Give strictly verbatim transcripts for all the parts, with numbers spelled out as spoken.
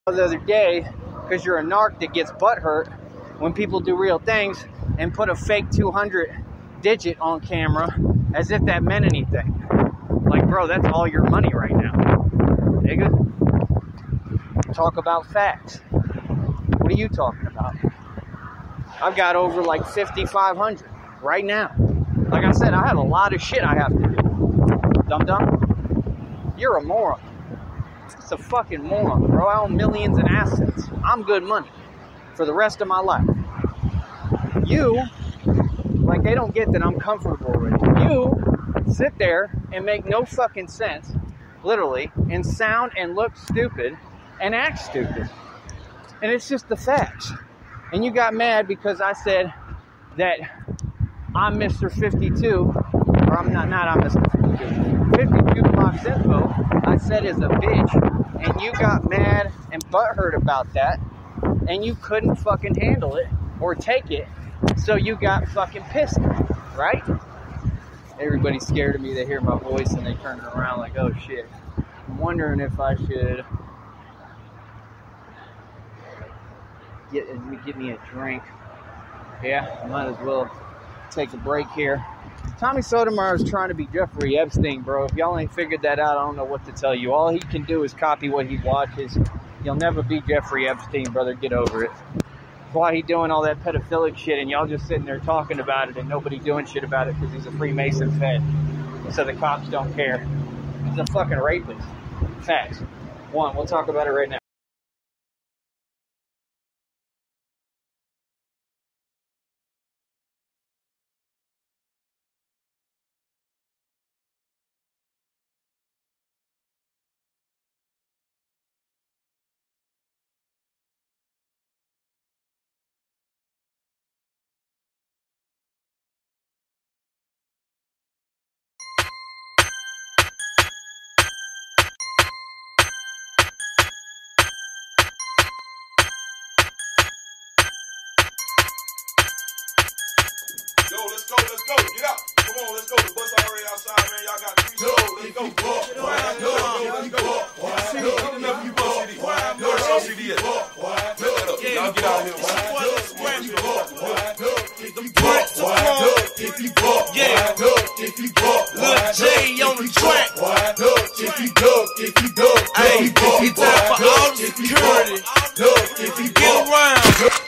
The other day, because you're a narc that gets butthurt when people do real things and put a fake two hundred digit on camera as if that meant anything. Like, bro, that's all your money right now. Nigga. Talk about facts. What are you talking about? I've got over like fifty-five hundred right now. Like I said, I have a lot of shit I have to do. Dum dum. You're a moron. It's a fucking moron, bro. I own millions in assets. I'm good money for the rest of my life. You, like, they don't get that I'm comfortable with it. You sit there and make no fucking sense, literally, and sound and look stupid and act stupid. And it's just the facts. And you got mad because I said that I'm Mister fifty-two, or I'm not, not I'm Mister fifty-two. fifty-two Fox Info, I said is a bitch, and you got mad and butthurt about that, and you couldn't fucking handle it or take it, so you got fucking pissed, right? Everybody's scared of me. They hear my voice and they turn it around like, oh shit. I'm wondering if I should get get me a drink. Yeah, I might as well take a break here. Tommy Sotomayor is trying to be Jeffrey Epstein, bro. If y'all ain't figured that out, I don't know what to tell you. All he can do is copy what he watches. You'll never be Jeffrey Epstein, brother. Get over it. That's why he doing all that pedophilic shit, and y'all just sitting there talking about it, and nobody doing shit about it because he's a Freemason fed. So the cops don't care. He's a fucking rapist. Facts. One, we'll talk about it right now. Yo, let's go, let's go, get out. Come on, let's go. The bus already outside, man. Y'all got three shows. Let's go. Yo, let's go. Yo, enough you bus C D. Yo, show C D it. Y'all get out here. If you buck, yeah. If you buck, Lil J on the track. If you duck, if you duck, hey, it's time for all the security. If you get around,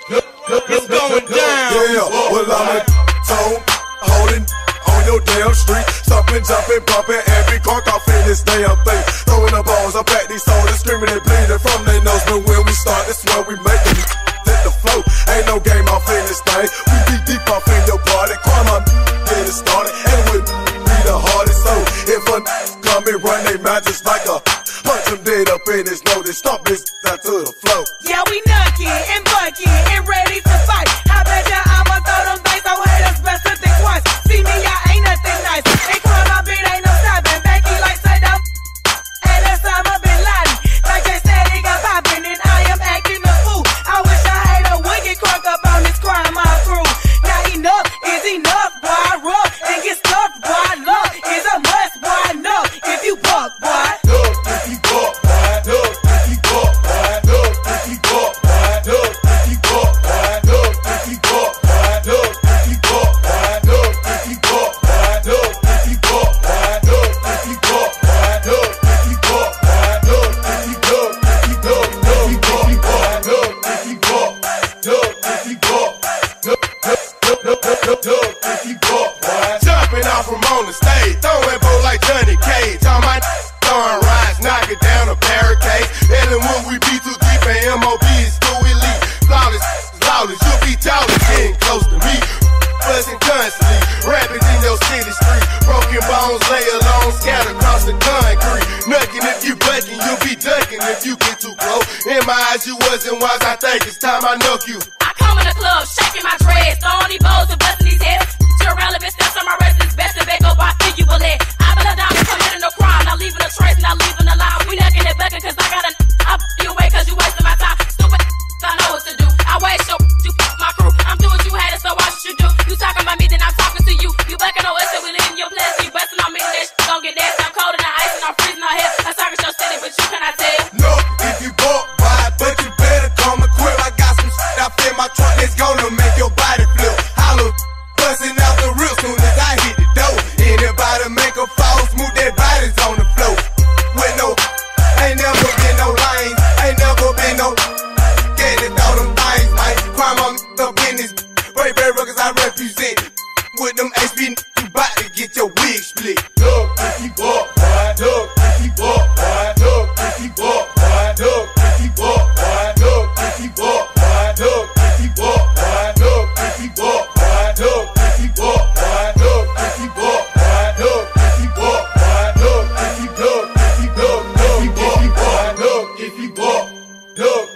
it's going down. Yeah, well I'm a tone holding on your damn street, stomping, jumping, bumping, every car off in this damn thing. Throwing the balls up at these soldiers, screaming and bleeding from their nose. But when we start, that's where we make it. Hit the flow, ain't no game off in this thing. We be deep off in your party, crime on get it started, and we be the hardest. So if a come and run they mouth just like a punch them dead up in his nose, and stomp his down to the flow. Yeah, we knocking and bucking and ready to fight. I bet ya I'ma throw them dice. I want us best to think once. See me, I ain't nothing nice. They call my beat, ain't no stopping. Becky like Saddam, and that's Osama bin Laden. Like they said, they got popping, and I am acting a fool. I wish I had a wicked crunk up on this crime, my crew. Now enough is enough, boy. I rub and get stuffed, boy. Love is a must, boy. No, if you buck, boy. Look, if you buck, boy. Look, if you buck, boy. Look, if you buck, boy. Look, if you buck, boy. Look, if you buck, boy. Look, if you buck, boy. Look, if you buck, boy. Look, if you buck, boy. Look, if you buck, boy. Look, if you buck, boy. Look, if you look, if you look, if you buck, boy. Look, if you buck, look, if you buck, look, look, look, look, look, look, if you buck, boy. Jumping off from on the stage, throwing bow like Johnny Cage. All my throwing rides, knocking down a barricade. And then when we be too deep and M O B is too elite. Flawless, flawless, you'll be taller getting close to me. Buzzing constantly, rapping in your city street. Broken bones lay alone, scattered across the concrete. Nucking if you bucking, you'll be ducking if you get too close. In my eyes, you wasn't wise, I think it's time I nuck you. I come in the club, shaking my dreads, throwing these bows and busting these heads. Your relevant steps on my residence, best to back up, I think you bullet. I've been a diamond, committing no crime, not leaving a trace, not leaving a line. We knocking it back cause I got a up you away cause you wasting my time. Stupid, I know what to do. I waste your, you fuck my crew. I'm doing what you had, so what you should do. You talking about me, then I'm talking to you. You backing on us, so we in your place. You busting on me, that shit gon' get nasty. I'm cold and I'm ice and I'm freezing out here. I'm talking your city, but you cannot tell. No, if you buck, boy, but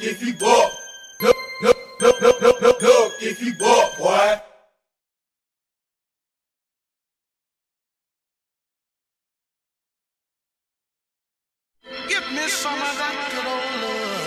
if you buck. Look, look, look, look, look, look, look, if you buck, boy. Give me some of that good old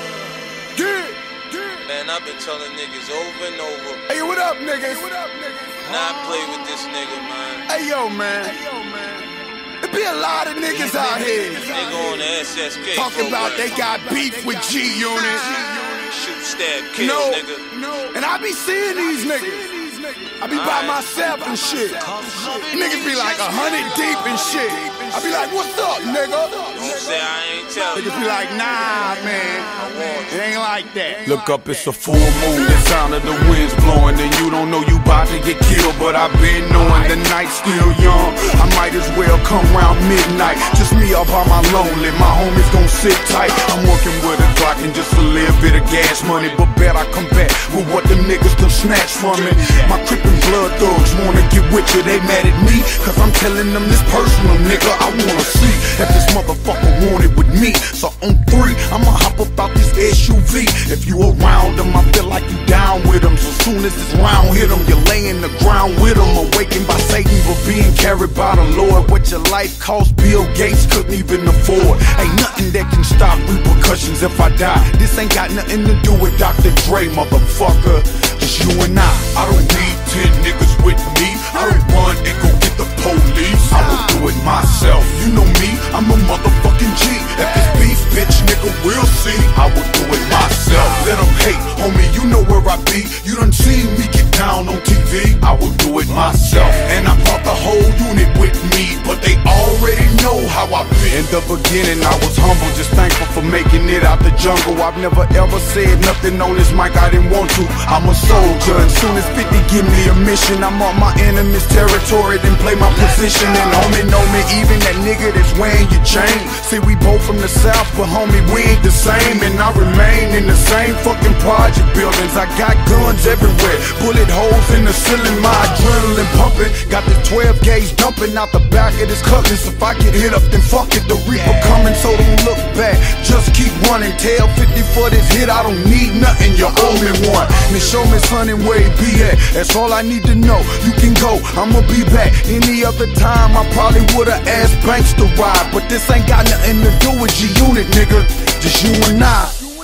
love. Get, get. Man, I've been telling niggas over and over. Hey, what up, niggas? Hey, what up, niggas? Not play with this nigga, man. Hey, yo, man. Hey, yo, man. There be a lot of niggas out here. Nigga on the S S K talking about they got beef with G-Unit. Shoot, stab, kill, no, nigga. No, and I be seeing these niggas. I be by myself and shit. Niggas be like a hundred deep and shit. I be like, what's up, nigga? Don't say I ain't telling. Niggas be like, nah, man. It ain't like that. Look up, it's a full moon. The sound of the winds blowing, and you don't know you bout to get killed. But I've been knowing the night's still young. I might as well come round midnight. Just me all by my lonely. My homies gon' sit tight. I'm working with a Glock and just a little bit of gas money. But bet I come back with what the niggas done snatch from me. My crippin' blood thugs wanna get with you. They mad at me, cause I'm telling them this personal, nigga. I wanna see if this motherfucker want it with me. So on three, I'ma hop up out this S U V. If you around them, I feel like you down with them. So soon as this round hit them, you lay in the ground with them. Awakened by Satan, but being carried by the Lord. What your life cost, Bill Gates couldn't even afford. Ain't nothing that can stop repercussions if I die. This ain't got nothing to do with Doctor Dre, motherfucker. Just you and I. I don't need ten niggas with me. I don't run and go get the police. I will do it myself. You know me, I'm a motherfucking G. If this beef, bitch, nigga, we'll see. I will do it myself. Let them hate, homie, you know where I be. You done seen me get down on T V. I will do it myself. And I brought the whole unit with me, but they already know how I been. In the beginning, I was humble, just thankful for making it out the jungle. I've never ever said nothing on this mic I didn't want to. I'm a soldier, and soon as fifty give me a mission, I'm on my enemy's territory, then play my position. And homie know me, even that nigga that's wearing your chain. See, we both from the south, but homie, we ain't the same. And I remain in the same fucking project buildings. I got guns everywhere, bullet holes in the ceiling, my adrenaline pumping. Got the twelve gauge dumping out the back of this cutlass. If I get hit up, then fuck it, the reaper coming, so don't look back. Just keep running, tell fifty for this hit, I don't need nothing, you owe me one. Then show me son and where he be at, that's all I need to know. You can go, I'ma be back. Any other time, I probably would've asked Banks to ride, but this ain't got nothing to do with G-Unit, nigga. Just you and I.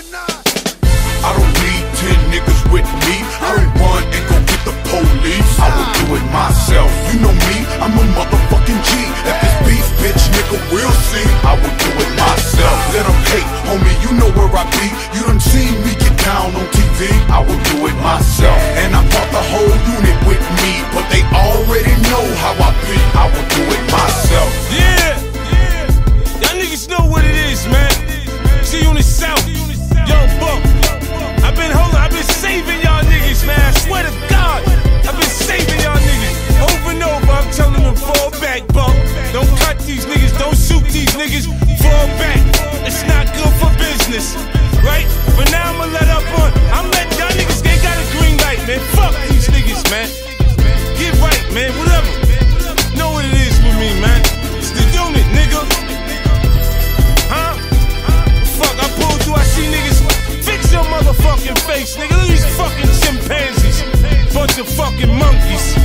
I don't need ten niggas with me. I don't run and go get the police. I will do it myself. You know me, I'm a motherfucking G. If this beef, bitch, nigga, we'll see. I will do it myself. Let them hate, homie, you know where I be. You done seen me get down on T V. I will do it myself. And I brought the whole unit with me, but they already know how I be. I will do it myself. Yeah, yeah. Y'all niggas know what it is, man. See you in the South, Young Buck. I've been holding, I've been saving y'all niggas, man. I swear to God, I've been saving y'all niggas. Over and over, I'm telling them, fall back, bump. Don't cut these niggas, don't shoot these niggas, fall back. It's not good for business, right? But now I'ma let up on, I'm letting y'all niggas, they got a green light, man. Fuck these niggas, man. Get right, man, whatever. Know what it is with me, man. It's the unit, nigga. Huh? Fuck, I pulled through, I see niggas. Fix your motherfucking face, nigga. Look at these fucking chimpanzees. Bunch of fucking monkeys.